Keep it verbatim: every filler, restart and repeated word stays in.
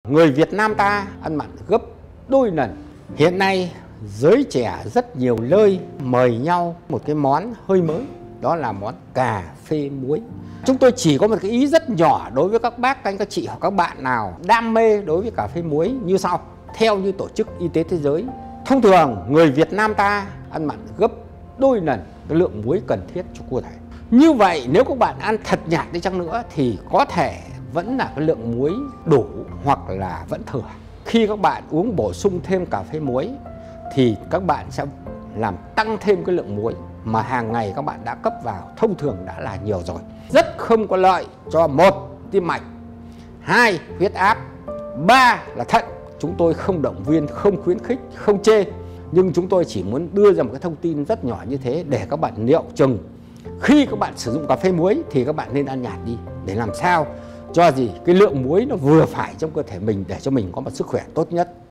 người Việt Nam ta ăn mặn gấp đôi lần. Hiện nay giới trẻ rất nhiều nơi mời nhau một cái món hơi mới, đó là món cà phê muối. Chúng tôi chỉ có một cái ý rất nhỏ đối với các bác, anh, các chị hoặc các bạn nào đam mê đối với cà phê muối như sau. Theo như Tổ chức Y tế Thế giới, thông thường người Việt Nam ta ăn mặn gấp đôi lần cái lượng muối cần thiết cho cơ thể. Như vậy nếu các bạn ăn thật nhạt đi chăng nữa thì có thể vẫn là cái lượng muối đủ hoặc là vẫn thừa. Khi các bạn uống bổ sung thêm cà phê muối thì các bạn sẽ làm tăng thêm cái lượng muối mà hàng ngày các bạn đã cấp vào, thông thường đã là nhiều rồi. Rất không có lợi cho một, tim mạch, hai, huyết áp, ba là thận. Chúng tôi không động viên, không khuyến khích, không chê, nhưng chúng tôi chỉ muốn đưa ra một cái thông tin rất nhỏ như thế để các bạn liệu chừng khi các bạn sử dụng cà phê muối thì các bạn nên ăn nhạt đi, để làm sao cho gì cái lượng muối nó vừa phải trong cơ thể mình để cho mình có một sức khỏe tốt nhất.